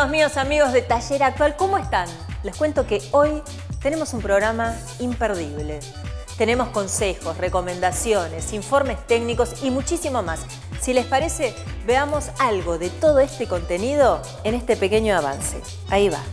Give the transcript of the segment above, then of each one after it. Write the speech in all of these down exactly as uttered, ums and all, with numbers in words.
Amigos míos, amigos de Taller Actual, ¿cómo están? Les cuento que hoy tenemos un programa imperdible. Tenemos consejos, recomendaciones, informes técnicos y muchísimo más. Si les parece, veamos algo de todo este contenido en este pequeño avance. Ahí va.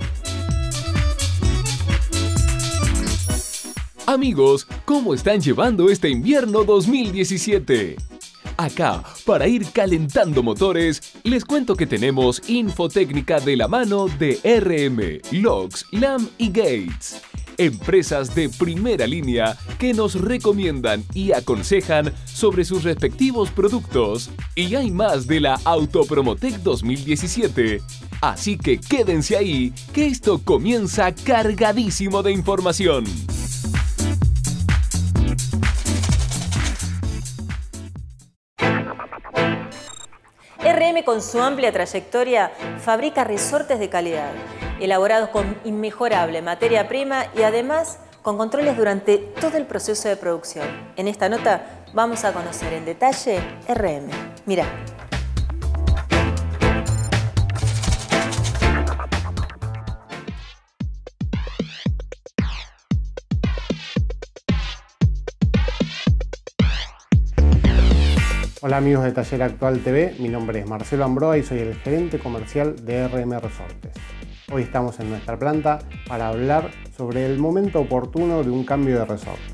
Amigos, ¿cómo están llevando este invierno dos mil diecisiete? Acá, para ir calentando motores, les cuento que tenemos infotécnica de la mano de R M, Lox, Lam y Gates. Empresas de primera línea que nos recomiendan y aconsejan sobre sus respectivos productos. Y hay más de la Autopromotec dos mil diecisiete. Así que quédense ahí, que esto comienza cargadísimo de información. R M, con su amplia trayectoria, fabrica resortes de calidad, elaborados con inmejorable materia prima y además con controles durante todo el proceso de producción. En esta nota vamos a conocer en detalle R M. Mirá. Hola amigos de Taller Actual T V, mi nombre es Marcelo Ambroa y soy el gerente comercial de R M Resortes. Hoy estamos en nuestra planta para hablar sobre el momento oportuno de un cambio de resorte.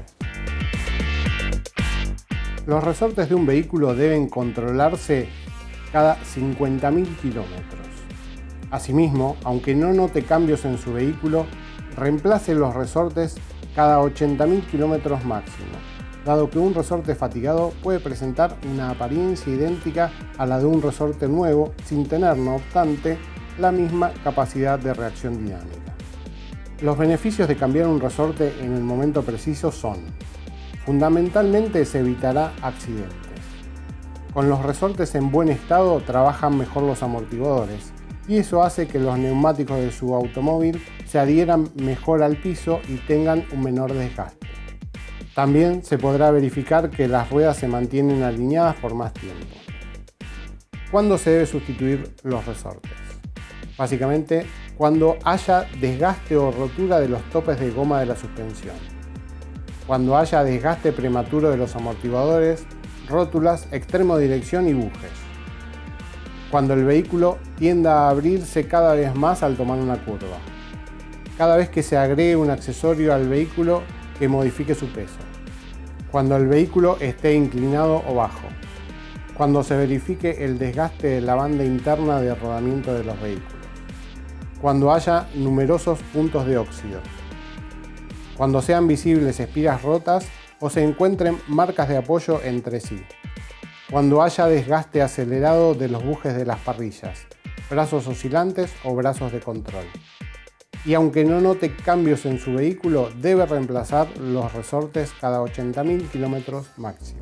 Los resortes de un vehículo deben controlarse cada cincuenta mil kilómetros. Asimismo, aunque no note cambios en su vehículo, reemplace los resortes cada ochenta mil kilómetros máximo, dado que un resorte fatigado puede presentar una apariencia idéntica a la de un resorte nuevo sin tener, no obstante, la misma capacidad de reacción dinámica. Los beneficios de cambiar un resorte en el momento preciso son: fundamentalmente se evitará accidentes. Con los resortes en buen estado trabajan mejor los amortiguadores y eso hace que los neumáticos de su automóvil se adhieran mejor al piso y tengan un menor desgaste. También se podrá verificar que las ruedas se mantienen alineadas por más tiempo. ¿Cuándo se debe sustituir los resortes? Básicamente, cuando haya desgaste o rotura de los topes de goma de la suspensión, cuando haya desgaste prematuro de los amortiguadores, rótulas, extremo de dirección y bujes, cuando el vehículo tienda a abrirse cada vez más al tomar una curva, cada vez que se agregue un accesorio al vehículo que modifique su peso, cuando el vehículo esté inclinado o bajo, cuando se verifique el desgaste de la banda interna de rodamiento de los vehículos, cuando haya numerosos puntos de óxido, cuando sean visibles espiras rotas o se encuentren marcas de apoyo entre sí, cuando haya desgaste acelerado de los bujes de las parrillas, brazos oscilantes o brazos de control. Y aunque no note cambios en su vehículo, debe reemplazar los resortes cada ochenta mil kilómetros máximo.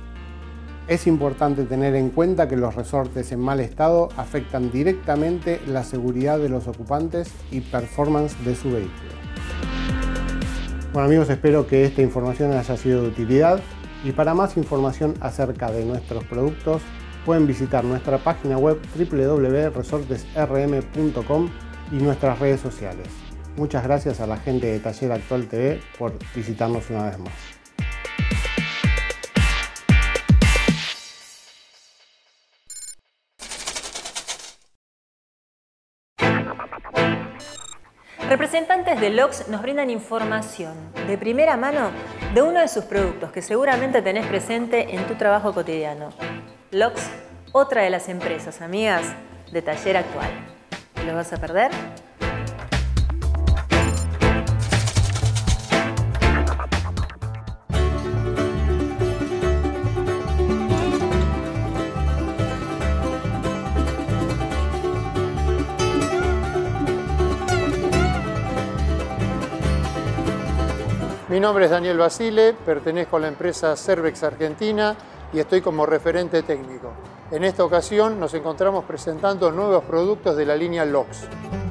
Es importante tener en cuenta que los resortes en mal estado afectan directamente la seguridad de los ocupantes y performance de su vehículo. Bueno amigos, espero que esta información haya sido de utilidad y para más información acerca de nuestros productos pueden visitar nuestra página web w w w punto resortes r m punto com y nuestras redes sociales. Muchas gracias a la gente de Taller Actual T V por visitarnos una vez más. Representantes de Lox nos brindan información de primera mano de uno de sus productos que seguramente tenés presente en tu trabajo cotidiano. Lox, otra de las empresas amigas de Taller Actual. ¿Te lo vas a perder? Mi nombre es Daniel Basile, pertenezco a la empresa Cervex Argentina y estoy como referente técnico. En esta ocasión nos encontramos presentando nuevos productos de la línea Lox.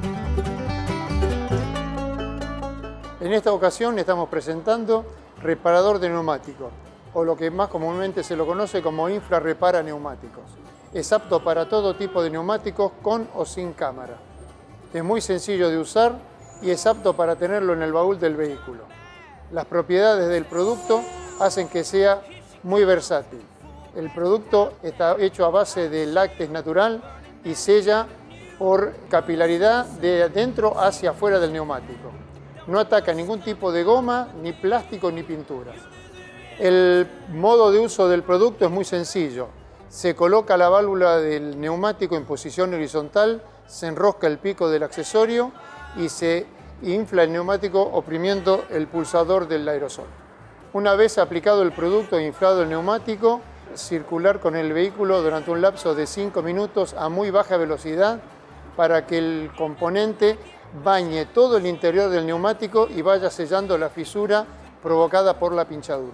En esta ocasión estamos presentando reparador de neumáticos, o lo que más comúnmente se lo conoce como infrarrepara neumáticos. Es apto para todo tipo de neumáticos con o sin cámara. Es muy sencillo de usar y es apto para tenerlo en el baúl del vehículo. Las propiedades del producto hacen que sea muy versátil. El producto está hecho a base de láctex natural y sella por capilaridad de adentro hacia afuera del neumático. No ataca ningún tipo de goma, ni plástico, ni pintura. El modo de uso del producto es muy sencillo. Se coloca la válvula del neumático en posición horizontal, se enrosca el pico del accesorio y se infla el neumático oprimiendo el pulsador del aerosol. Una vez aplicado el producto e inflado el neumático, circular con el vehículo durante un lapso de cinco minutos a muy baja velocidad para que el componente bañe todo el interior del neumático y vaya sellando la fisura provocada por la pinchadura.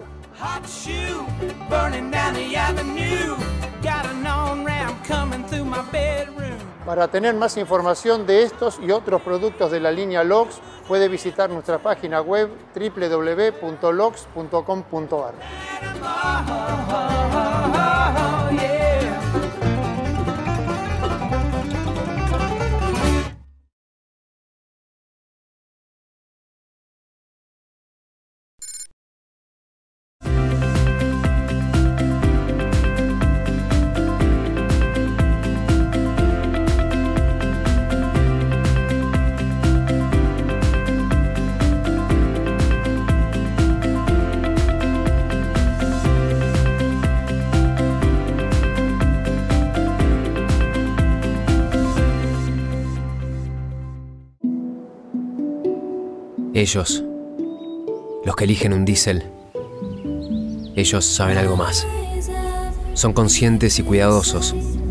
Para tener más información de estos y otros productos de la línea LOX, puede visitar nuestra página web doble u doble u doble u punto lox punto com punto a r. Ellos, los que eligen un diésel, ellos saben algo más. Son conscientes y cuidadosos.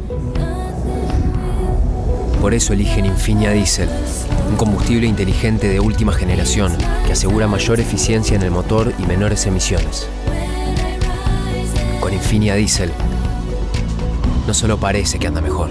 Por eso eligen Infinia Diesel, un combustible inteligente de última generación que asegura mayor eficiencia en el motor y menores emisiones. Con Infinia Diesel, no solo parece que anda mejor,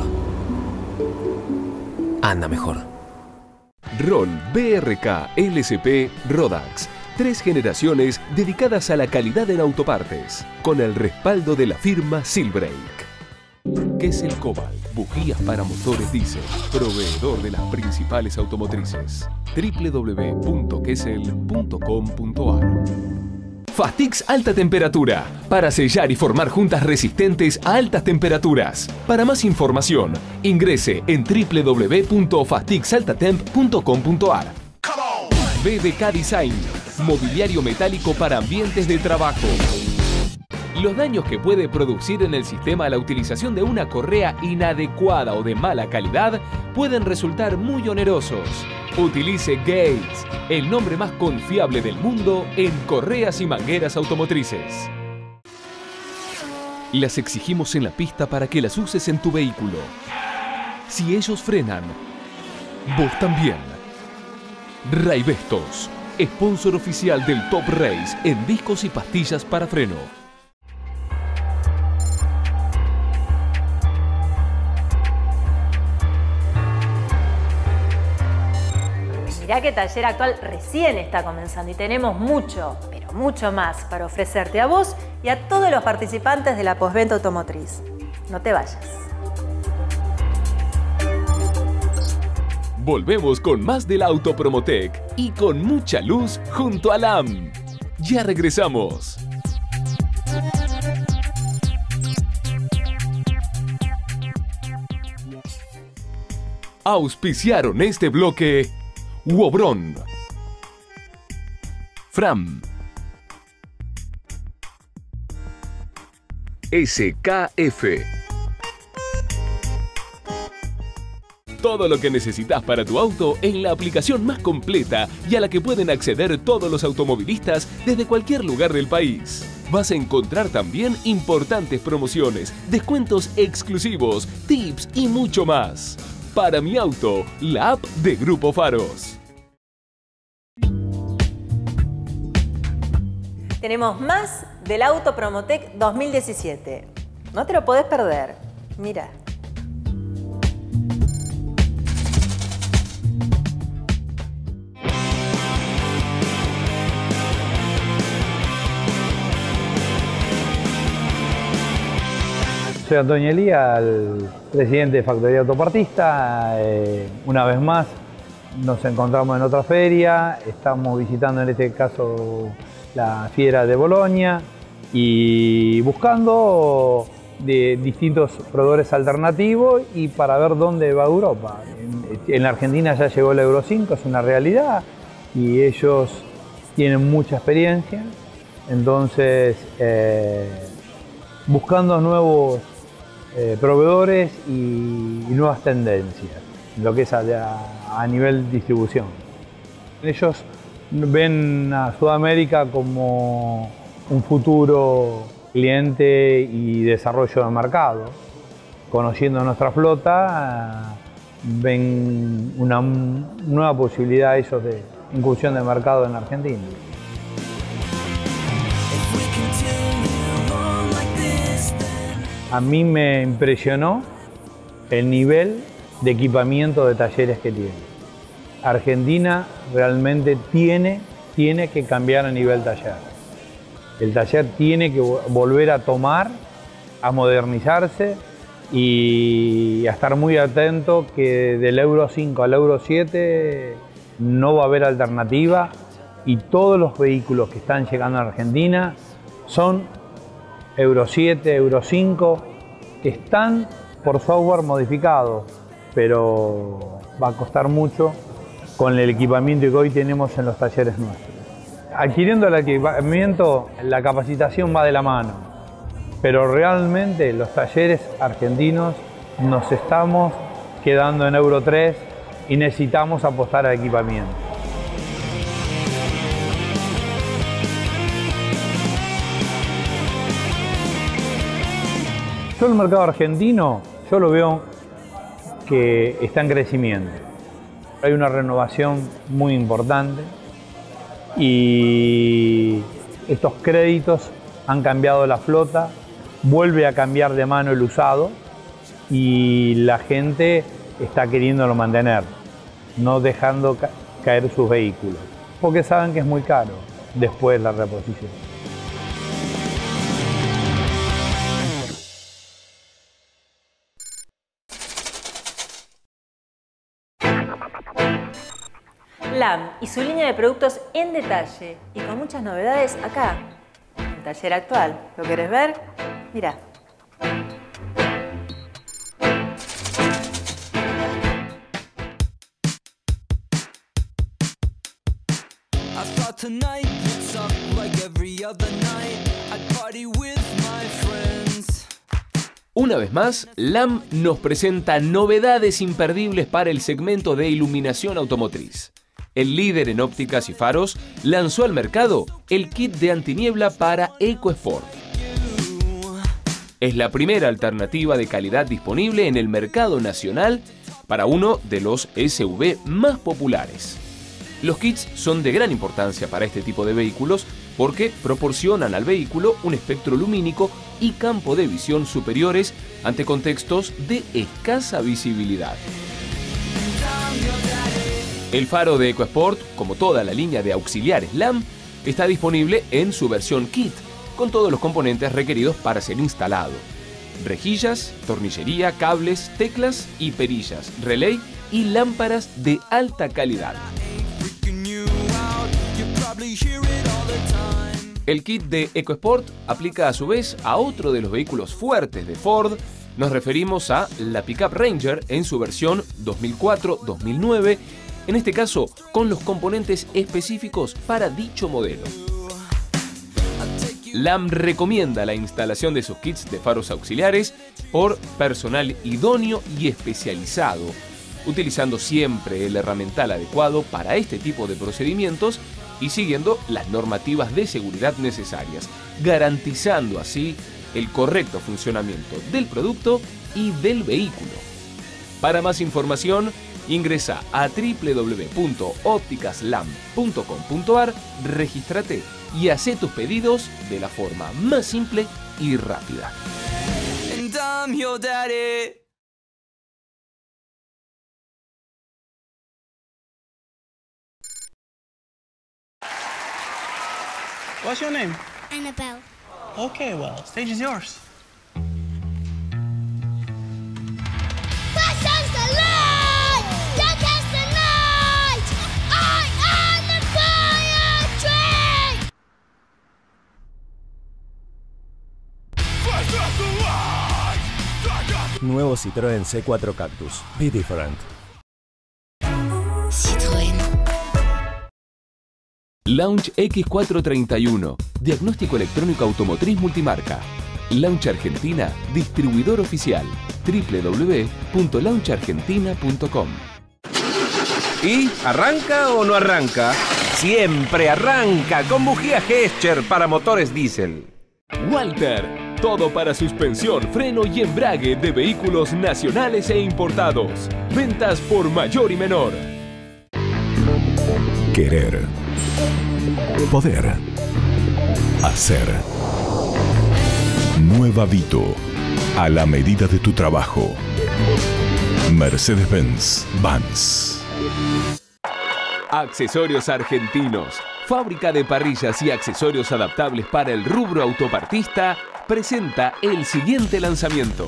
anda mejor. Roll B R K L C P Rodax. Tres generaciones dedicadas a la calidad en autopartes, con el respaldo de la firma Silbrake. Kessel Cobalt, bujías para motores diésel, proveedor de las principales automotrices. doble u doble u doble u punto kessel punto com punto a r. Fastix Alta Temperatura, para sellar y formar juntas resistentes a altas temperaturas. Para más información, ingrese en doble u doble u doble u punto fastix altatemp punto com punto a r. B D K Design, mobiliario metálico para ambientes de trabajo. Los daños que puede producir en el sistema la utilización de una correa inadecuada o de mala calidad pueden resultar muy onerosos. Utilice Gates, el nombre más confiable del mundo en correas y mangueras automotrices. Las exigimos en la pista para que las uses en tu vehículo. Si ellos frenan, vos también. Raibestos, sponsor oficial del Top Race en discos y pastillas para freno. Mirá que Taller Actual recién está comenzando y tenemos mucho, pero mucho más para ofrecerte a vos y a todos los participantes de la postventa automotriz. No te vayas. Volvemos con más del Auto Promotec y con mucha luz junto a L A M. Ya regresamos. Auspiciaron este bloque Wobron, Fram, S K F. Todo lo que necesitas para tu auto en la aplicación más completa y a la que pueden acceder todos los automovilistas desde cualquier lugar del país. Vas a encontrar también importantes promociones, descuentos exclusivos, tips y mucho más. Para mi auto, la app de Grupo Faros. Tenemos más del Auto Promotec dos mil diecisiete. No te lo podés perder. Mira. Soy Antonio Elía, el presidente de Factoría Autopartista. Eh, una vez más nos encontramos en otra feria, estamos visitando en este caso la Fiera de Bolonia y buscando de distintos proveedores alternativos y para ver dónde va Europa. En, en la Argentina ya llegó el Euro cinco, es una realidad y ellos tienen mucha experiencia, entonces eh, buscando nuevos eh, proveedores y, y nuevas tendencias, lo que es a, a nivel distribución. Ellos ven a Sudamérica como un futuro cliente y desarrollo de mercado. Conociendo nuestra flota, ven una nueva posibilidad ellos de incursión de mercado en Argentina. A mí me impresionó el nivel de equipamiento de talleres que tiene. Argentina realmente tiene, tiene que cambiar a nivel taller. El taller tiene que volver a tomar, a modernizarse y a estar muy atento que del Euro cinco al Euro siete no va a haber alternativa y todos los vehículos que están llegando a Argentina son Euro siete, Euro cinco, que están por software modificado, pero va a costar mucho con el equipamiento que hoy tenemos en los talleres nuestros. Adquiriendo el equipamiento, la capacitación va de la mano, pero realmente los talleres argentinos nos estamos quedando en Euro tres y necesitamos apostar al equipamiento. Yo el mercado argentino, yo lo veo que está en crecimiento. Hay una renovación muy importante y estos créditos han cambiado la flota, vuelve a cambiar de mano el usado y la gente está queriéndolo mantener, no dejando ca caer sus vehículos, porque saben que es muy caro después la reposición. Lam y su línea de productos en detalle y con muchas novedades acá, en Taller Actual. ¿Lo querés ver? Mirá. Una vez más, Lam nos presenta novedades imperdibles para el segmento de iluminación automotriz. El líder en ópticas y faros lanzó al mercado el kit de antiniebla para EcoSport. Es la primera alternativa de calidad disponible en el mercado nacional para uno de los S U V más populares. Los kits son de gran importancia para este tipo de vehículos porque proporcionan al vehículo un espectro lumínico y campo de visión superiores ante contextos de escasa visibilidad. El faro de EcoSport, como toda la línea de auxiliares Lam, está disponible en su versión kit, con todos los componentes requeridos para ser instalado: rejillas, tornillería, cables, teclas y perillas, relay y lámparas de alta calidad. El kit de EcoSport aplica a su vez a otro de los vehículos fuertes de Ford. Nos referimos a la Pickup Ranger en su versión dos mil cuatro dos mil nueve, en este caso con los componentes específicos para dicho modelo. Lam recomienda la instalación de sus kits de faros auxiliares por personal idóneo y especializado, utilizando siempre el herramental adecuado para este tipo de procedimientos y siguiendo las normativas de seguridad necesarias, garantizando así el correcto funcionamiento del producto y del vehículo. Para más información, ingresa a w w w punto opticaslam punto com punto a r, regístrate y haz tus pedidos de la forma más simple y rápida. What's your name? Annabelle. Okay, well, stage is yours. Questions the light! Don't catch the night! Nuevo Citroën C cuatro Cactus. Be different. Citroën. Launch X cuatrocientos treinta y uno. Diagnóstico electrónico automotriz multimarca. Launch Argentina, distribuidor oficial. doble u doble u doble u punto launch argentina punto com. ¿Y arranca o no arranca? Siempre arranca con bujía Gescher para motores diésel. Walter, todo para suspensión, freno y embrague de vehículos nacionales e importados. Ventas por mayor y menor. Querer. Poder. Hacer. Nueva Vito. A la medida de tu trabajo. Mercedes-Benz Vans. Accesorios Argentinos. Fábrica de parrillas y accesorios adaptables para el rubro autopartista presenta el siguiente lanzamiento.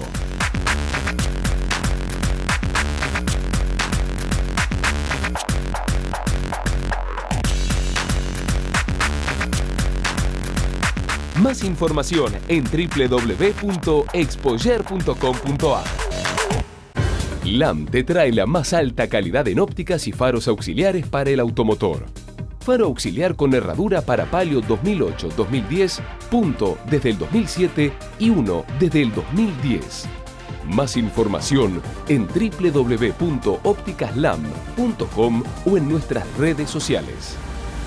Más información en doble u doble u doble u punto expoyer punto com punto a r. L A M te trae la más alta calidad en ópticas y faros auxiliares para el automotor. Faro auxiliar con herradura para Palio dos mil ocho dos mil diez, punto desde el dos mil siete y uno desde el dos mil diez. Más información en doble u doble u doble u punto ópticas lam punto com o en nuestras redes sociales.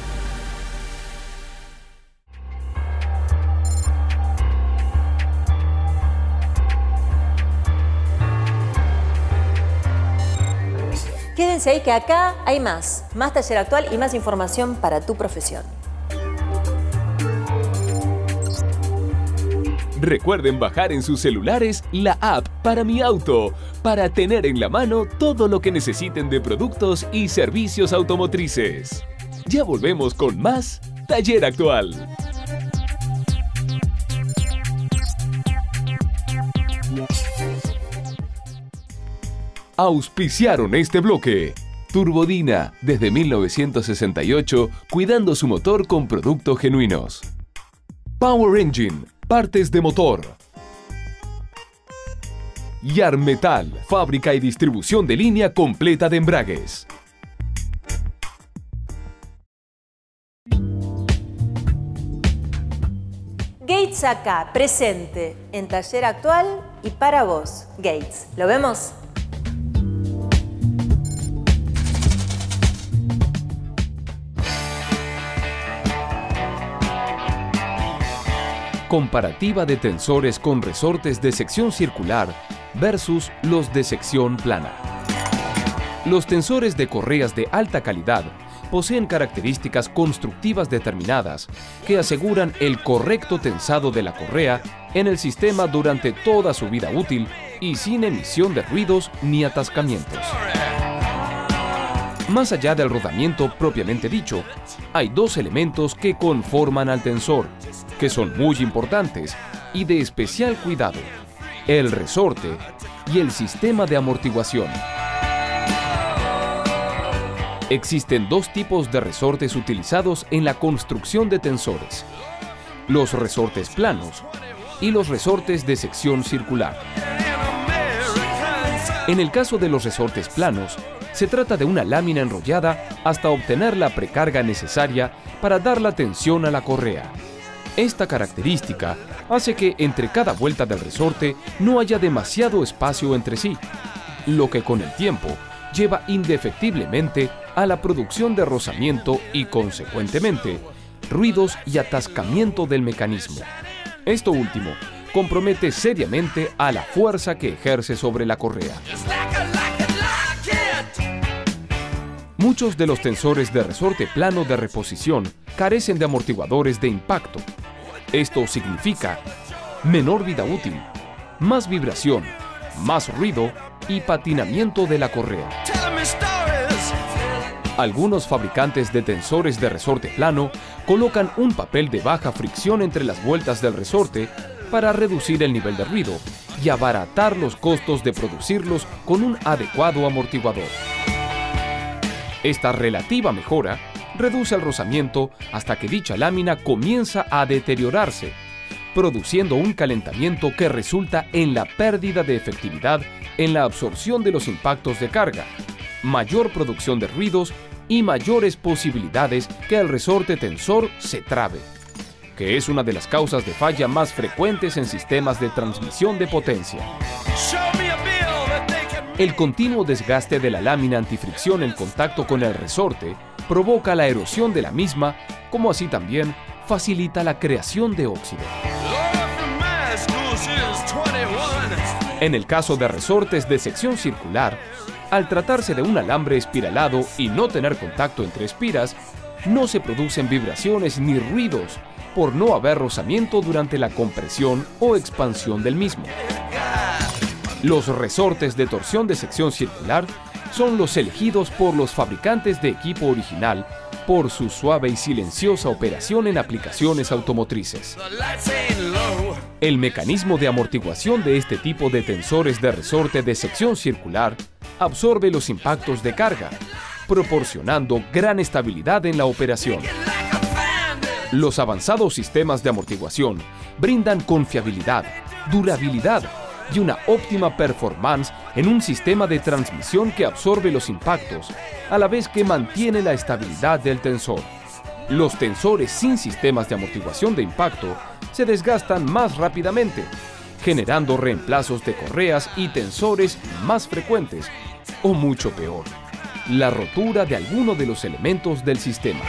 Quédense ahí que acá hay más, más taller actual y más información para tu profesión. Recuerden bajar en sus celulares la app Para Mi Auto, para tener en la mano todo lo que necesiten de productos y servicios automotrices. Ya volvemos con más Taller Actual. Auspiciaron este bloque. Turbodina, desde mil novecientos sesenta y ocho, cuidando su motor con productos genuinos. Power Engine, partes de motor. Yarmetal, fábrica y distribución de línea completa de embragues. Gates acá, presente, en Taller Actual y para vos. Gates, ¿lo vemos? Comparativa de tensores con resortes de sección circular versus los de sección plana. Los tensores de correas de alta calidad poseen características constructivas determinadas que aseguran el correcto tensado de la correa en el sistema durante toda su vida útil y sin emisión de ruidos ni atascamientos. Más allá del rodamiento propiamente dicho, hay dos elementos que conforman al tensor, que son muy importantes y de especial cuidado: el resorte y el sistema de amortiguación. Existen dos tipos de resortes utilizados en la construcción de tensores: los resortes planos y los resortes de sección circular. En el caso de los resortes planos, se trata de una lámina enrollada hasta obtener la precarga necesaria para dar la tensión a la correa. Esta característica hace que entre cada vuelta del resorte no haya demasiado espacio entre sí, lo que con el tiempo lleva indefectiblemente a la producción de rozamiento y, consecuentemente, ruidos y atascamiento del mecanismo. Esto último compromete seriamente a la fuerza que ejerce sobre la correa. Muchos de los tensores de resorte plano de reposición carecen de amortiguadores de impacto. Esto significa menor vida útil, más vibración, más ruido y patinamiento de la correa. Algunos fabricantes de tensores de resorte plano colocan un papel de baja fricción entre las vueltas del resorte para reducir el nivel de ruido y abaratar los costos de producirlos con un adecuado amortiguador. Esta relativa mejora reduce el rozamiento hasta que dicha lámina comienza a deteriorarse, produciendo un calentamiento que resulta en la pérdida de efectividad en la absorción de los impactos de carga, mayor producción de ruidos y mayores posibilidades que el resorte tensor se trabe, que es una de las causas de falla más frecuentes en sistemas de transmisión de potencia. El continuo desgaste de la lámina antifricción en contacto con el resorte provoca la erosión de la misma, como así también facilita la creación de óxido. En el caso de resortes de sección circular, al tratarse de un alambre espiralado y no tener contacto entre espiras, no se producen vibraciones ni ruidos por no haber rozamiento durante la compresión o expansión del mismo. Los resortes de torsión de sección circular son los elegidos por los fabricantes de equipo original por su suave y silenciosa operación en aplicaciones automotrices. El mecanismo de amortiguación de este tipo de tensores de resorte de sección circular absorbe los impactos de carga, proporcionando gran estabilidad en la operación. Los avanzados sistemas de amortiguación brindan confiabilidad, durabilidad y una óptima performance en un sistema de transmisión que absorbe los impactos, a la vez que mantiene la estabilidad del tensor. Los tensores sin sistemas de amortiguación de impacto se desgastan más rápidamente, generando reemplazos de correas y tensores más frecuentes, o mucho peor, la rotura de alguno de los elementos del sistema.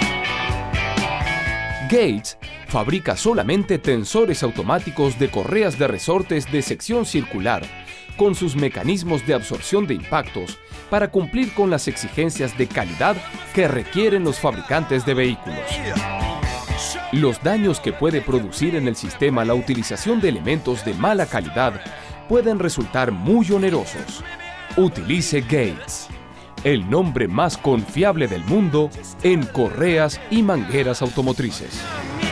Gates fabrica solamente tensores automáticos de correas de resortes de sección circular, con sus mecanismos de absorción de impactos para cumplir con las exigencias de calidad que requieren los fabricantes de vehículos. Los daños que puede producir en el sistema la utilización de elementos de mala calidad pueden resultar muy onerosos. Utilice Gates, el nombre más confiable del mundo en correas y mangueras automotrices.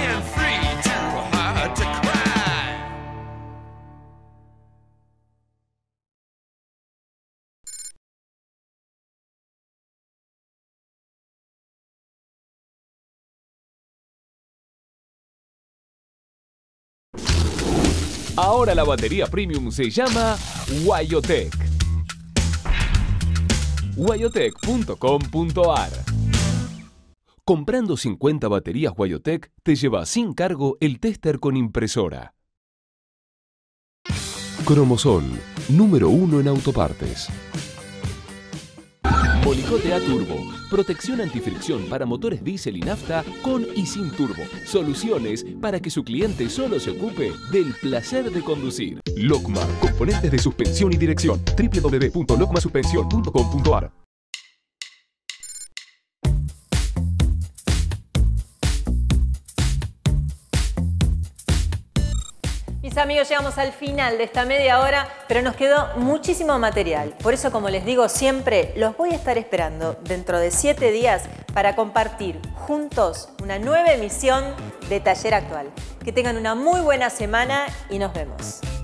Ahora la batería premium se llama Waiotec. Waiotec punto com punto a r. Comprando cincuenta baterías Waiotec te lleva sin cargo el tester con impresora. Cromosol, número uno en autopartes. Molicote A Turbo, protección antifricción para motores diésel y nafta con y sin turbo. Soluciones para que su cliente solo se ocupe del placer de conducir. Lokma, componentes de suspensión y dirección. w w w punto lokma suspensión punto com punto a r. Mis amigos, llegamos al final de esta media hora, pero nos quedó muchísimo material. Por eso, como les digo siempre, los voy a estar esperando dentro de siete días para compartir juntos una nueva emisión de Taller Actual. Que tengan una muy buena semana y nos vemos.